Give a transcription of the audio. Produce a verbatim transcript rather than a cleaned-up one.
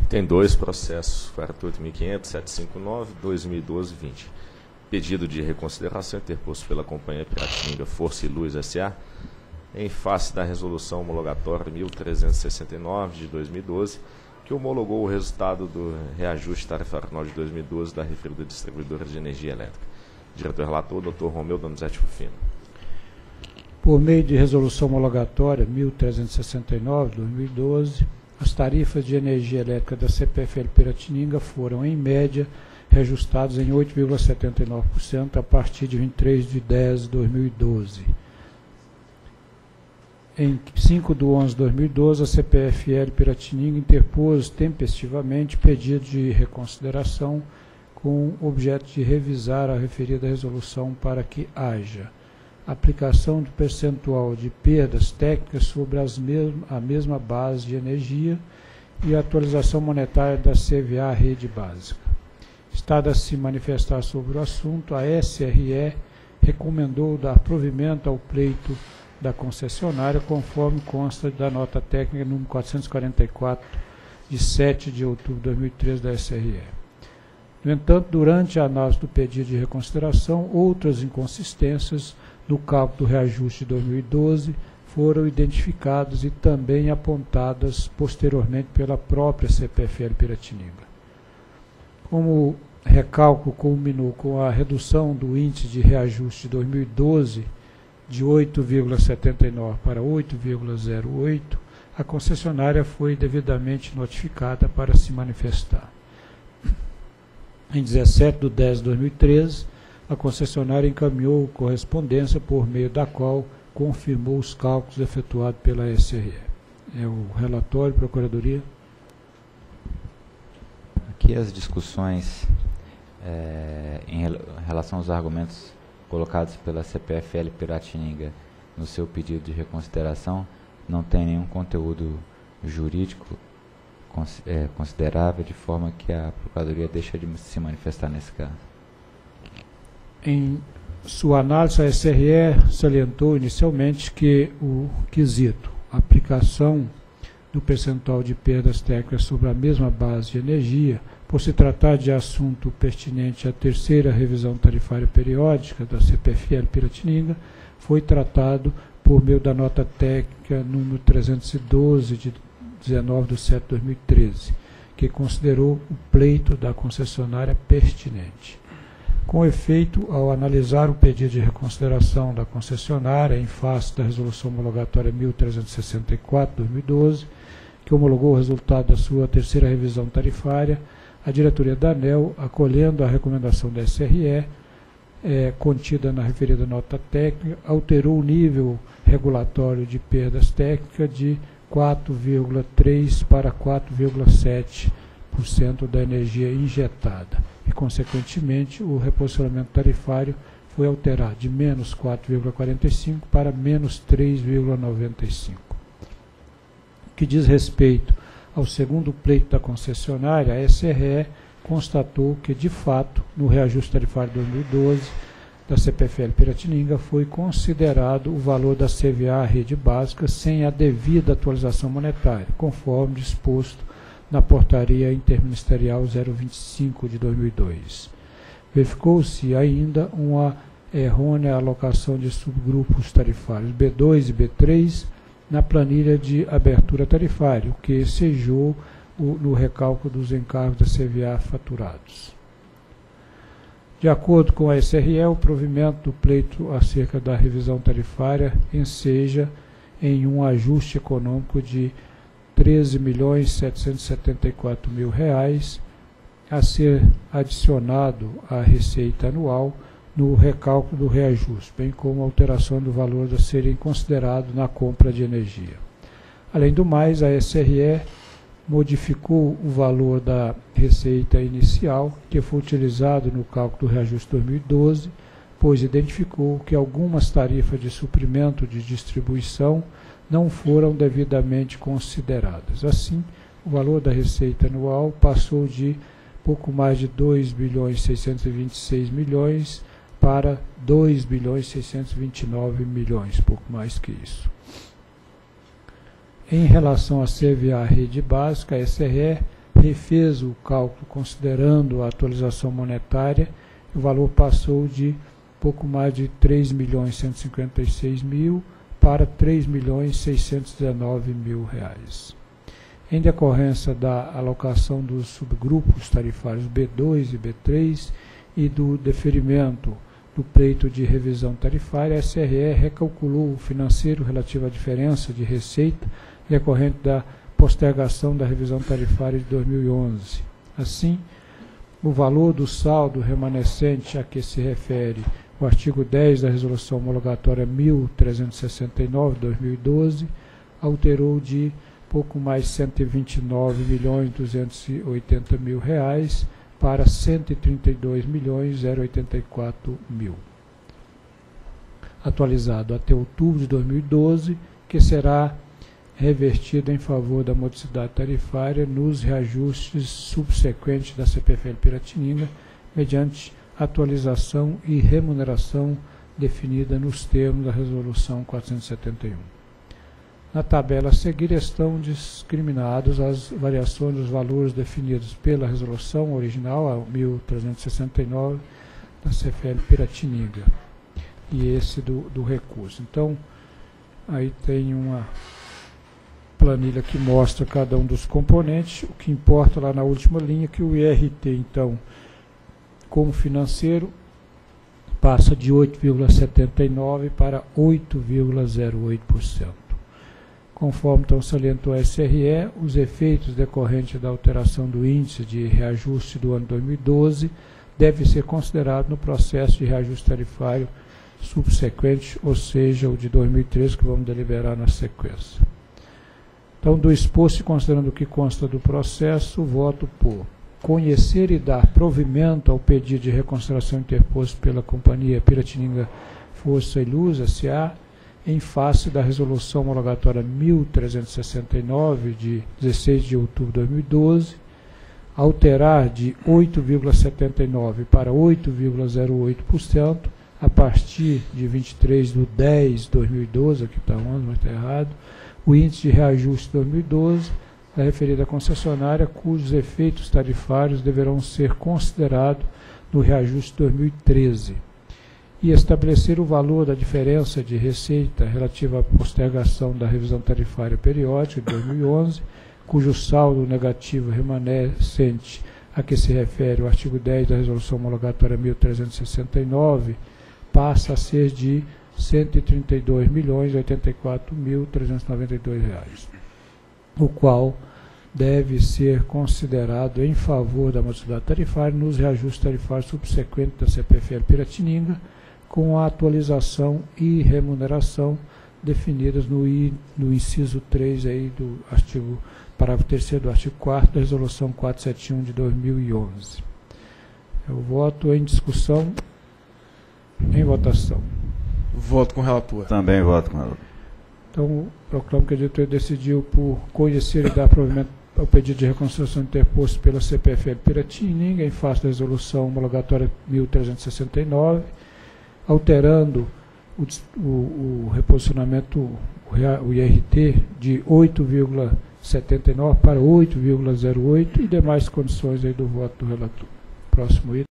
Tem dois processos, quarenta e oito mil e quinhentos, setecentos e cinquenta e nove, dois mil e doze, vinte. Pedido de reconsideração interposto pela Companhia Piratininga Força e Luz S A em face da resolução homologatória mil trezentos e sessenta e nove de dois mil e doze, que homologou o resultado do reajuste tarifário final de dois mil e doze da referida distribuidora de energia elétrica. Diretor relator, doutor Romeu Donizete Rufino. Por meio de resolução homologatória mil trezentos e sessenta e nove de dois mil e doze, as tarifas de energia elétrica da C P F L Piratininga foram, em média, reajustadas em oito vírgula setenta e nove por cento a partir de vinte e três de dez de dois mil e doze. Em cinco de onze de dois mil e doze, a C P F L Piratininga interpôs tempestivamente pedido de reconsideração com o objeto de revisar a referida resolução para que haja aplicação de percentual de perdas técnicas sobre as mesma, a mesma base de energia e atualização monetária da C V A rede básica. Estado a se manifestar sobre o assunto, a S R E recomendou dar provimento ao pleito da concessionária, conforme consta da nota técnica número quatrocentos e quarenta e quatro, de sete de outubro de dois mil e treze da S R E. No entanto, durante a análise do pedido de reconsideração, outras inconsistências do cálculo do reajuste de dois mil e doze foram identificadas e também apontadas posteriormente pela própria C P F L Piratininga. Como o recálculo culminou com a redução do índice de reajuste de dois mil e doze de oito vírgula setenta e nove para oito vírgula zero oito, a concessionária foi devidamente notificada para se manifestar. Em dezessete de dez de dois mil e treze, a concessionária encaminhou correspondência por meio da qual confirmou os cálculos efetuados pela S R E. É o relatório, Procuradoria. Aqui as discussões é, em relação aos argumentos colocados pela C P F L Piratininga no seu pedido de reconsideração não tem nenhum conteúdo jurídico é, considerável, de forma que a Procuradoria deixa de se manifestar nesse caso. Em sua análise, a S R E salientou inicialmente que o quesito aplicação do percentual de perdas técnicas sobre a mesma base de energia, por se tratar de assunto pertinente à terceira revisão tarifária periódica da C P F L Piratininga, foi tratado por meio da nota técnica número trezentos e doze, de dezenove de setembro de dois mil e treze, que considerou o pleito da concessionária pertinente. Com efeito, ao analisar o pedido de reconsideração da concessionária em face da resolução homologatória mil trezentos e sessenta e quatro de dois mil e doze, que homologou o resultado da sua terceira revisão tarifária, a diretoria da ANEEL, acolhendo a recomendação da S R E, é, contida na referida nota técnica, alterou o nível regulatório de perdas técnicas de quatro vírgula três para quatro vírgula sete por cento da energia injetada e, consequentemente, o reposicionamento tarifário foi alterado de menos quatro vírgula quarenta e cinco para menos três vírgula noventa e cinco. Que diz respeito ao segundo pleito da concessionária, a S R E constatou que, de fato, no reajuste tarifário de dois mil e doze da C P F L Piratininga foi considerado o valor da C V A rede básica sem a devida atualização monetária, conforme disposto na portaria interministerial zero vinte e cinco de dois mil e dois. Verificou-se ainda uma errônea alocação de subgrupos tarifários B dois e B três na planilha de abertura tarifária, o que sejou o, no recálculo dos encargos da C V A faturados. De acordo com a S R E, o provimento do pleito acerca da revisão tarifária enseja em um ajuste econômico de treze milhões setecentos e setenta e quatro mil reais a ser adicionado à receita anual no recálculo do reajuste, bem como a alteração do valor a serem considerado na compra de energia. Além do mais, a S R E modificou o valor da receita inicial, que foi utilizado no cálculo do reajuste dois mil e doze, pois identificou que algumas tarifas de suprimento de distribuição não foram devidamente consideradas. Assim, o valor da receita anual passou de pouco mais de dois bilhões seiscentos e vinte e seis milhões para dois bilhões seiscentos e vinte e nove milhões, pouco mais que isso. Em relação à C V A rede básica, a S R E refez o cálculo considerando a atualização monetária, o valor passou de pouco mais de três milhões cento e cinquenta e seis mil para três milhões seiscentos e dezenove mil reais. Em decorrência da alocação dos subgrupos tarifários B dois e B três e do deferimento do pleito de revisão tarifária, a S R E recalculou o financeiro relativo à diferença de receita decorrente da postergação da revisão tarifária de dois mil e onze. Assim, o valor do saldo remanescente a que se refere o artigo dez da Resolução Homologatória mil trezentos e sessenta e nove de dois mil e doze alterou de pouco mais cento e vinte e nove milhões duzentos e oitenta mil reais para cento e trinta e dois milhões zero oitenta e quatro mil. Atualizado até outubro de dois mil e doze, que será revertido em favor da modicidade tarifária nos reajustes subsequentes da C P F L Piratininga, mediante atualização e remuneração definida nos termos da Resolução quatrocentos e setenta e um. Na tabela a seguir estão discriminadas as variações dos valores definidos pela Resolução original, a mil trezentos e sessenta e nove, da C F L Piratininga, e esse do, do recurso. Então, aí tem uma planilha que mostra cada um dos componentes. O que importa lá na última linha é que o I R T, então, como financeiro, passa de oito vírgula setenta e nove por cento para oito vírgula zero oito por cento. Conforme então salientou a S R E, os efeitos decorrentes da alteração do índice de reajuste do ano dois mil e doze devem ser considerados no processo de reajuste tarifário subsequente, ou seja, o de dois mil e treze, que vamos deliberar na sequência. Então, do exposto e considerando o que consta do processo, voto por conhecer e dar provimento ao pedido de reconsideração interposto pela Companhia Piratininga Força e Luz, S A, em face da Resolução Homologatória mil trezentos e sessenta e nove, de dezesseis de outubro de dois mil e doze, alterar de oito vírgula setenta e nove por cento para oito vírgula zero oito por cento, a partir de vinte e três de dez de dois mil e doze, aqui está um ano, mas está errado, o índice de reajuste de dois mil e doze, da referida concessionária, cujos efeitos tarifários deverão ser considerados no reajuste de dois mil e treze, e estabelecer o valor da diferença de receita relativa à postergação da revisão tarifária periódica de dois mil e onze, cujo saldo negativo remanescente a que se refere o artigo dez da Resolução Homologatória mil trezentos e sessenta e nove passa a ser de cento e trinta e dois milhões oitenta e quatro mil trezentos e noventa e dois reais, o qual deve ser considerado em favor da modicidade tarifária nos reajustes tarifários subsequentes da C P F L Piratininga, com a atualização e remuneração definidas no, I, no inciso três aí do artigo, parágrafo terceiro do artigo quarto da Resolução quatrocentos e setenta e um de dois mil e onze. Eu voto em discussão, em votação. Voto com o relator. Também voto com o relator. Então, proclamo que a diretoria decidiu por conhecer e dar provimento ao pedido de reconsideração interposto pela C P F L Piratininga em face da Resolução Homologatória mil trezentos e sessenta e nove, alterando o, o, o reposicionamento, o, o I R T, de oito vírgula setenta e nove para oito vírgula zero oito e demais condições aí do voto do relator. Próximo item.